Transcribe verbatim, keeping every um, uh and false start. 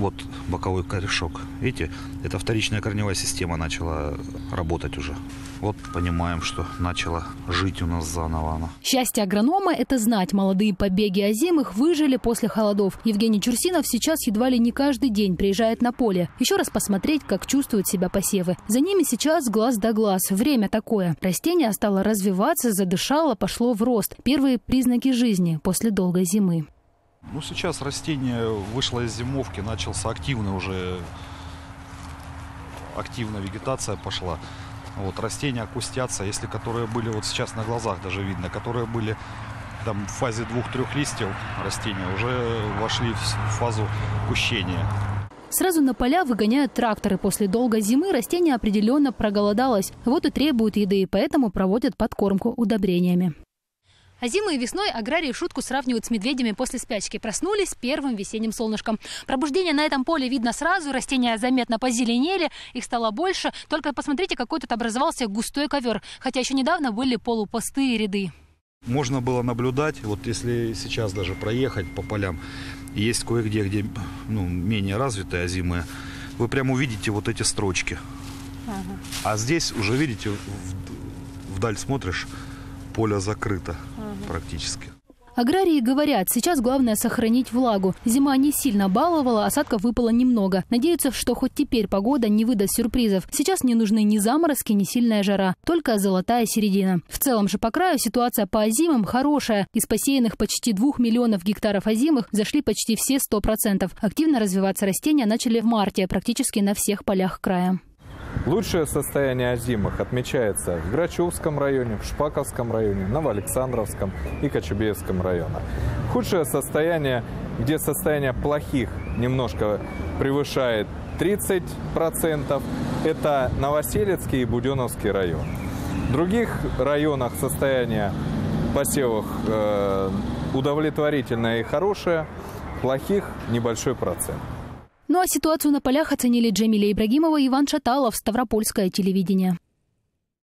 Вот боковой корешок. Видите, это вторичная корневая система начала работать уже. Вот понимаем, что начала жить у нас заново она. Счастье агронома – это знать, молодые побеги озимых выжили после холодов. Евгений Чурсинов сейчас едва ли не каждый день приезжает на поле. Еще раз посмотреть, как чувствуют себя посевы. За ними сейчас глаз да глаз. Время такое. Растение стало развиваться, задышало, пошло в рост. Первые признаки жизни после долгой зимы. Ну, сейчас растение вышло из зимовки, начался активно уже, активная вегетация пошла. Вот, растения кустятся, если которые были, вот сейчас на глазах даже видно, которые были там в фазе двух-трех листьев растения, уже вошли в фазу кущения. Сразу на поля выгоняют тракторы. После долгой зимы растение определенно проголодалось. Вот и требует еды, поэтому проводят подкормку удобрениями. А зимой и весной аграрии шутку сравнивают с медведями после спячки. Проснулись первым весенним солнышком. Пробуждение на этом поле видно сразу. Растения заметно позеленели, их стало больше. Только посмотрите, какой тут образовался густой ковер. Хотя еще недавно были полупустые ряды. Можно было наблюдать, вот если сейчас даже проехать по полям, есть кое-где, где ну, менее развитые озимые, вы прямо увидите вот эти строчки. Ага. А здесь уже, видите, вдаль смотришь, поле закрыто ага. практически. Аграрии говорят, сейчас главное сохранить влагу. Зима не сильно баловала, осадков выпало немного. Надеются, что хоть теперь погода не выдаст сюрпризов. Сейчас не нужны ни заморозки, ни сильная жара, только золотая середина. В целом же по краю ситуация по озимым хорошая. Из посеянных почти двух миллионов гектаров озимых зашли почти все сто процентов. Активно развиваться растения начали в марте практически на всех полях края. Лучшее состояние озимых отмечается в Грачевском районе, в Шпаковском районе, Новоалександровском и Кочубеевском районах. Худшее состояние, где состояние плохих немножко превышает тридцать процентов, это Новоселецкий и Буденновский район. В других районах состояние посевов э, удовлетворительное и хорошее, плохих небольшой процент. Ну а ситуацию на полях оценили Джамиля Ибрагимова и Иван Шаталов, Ставропольское телевидение.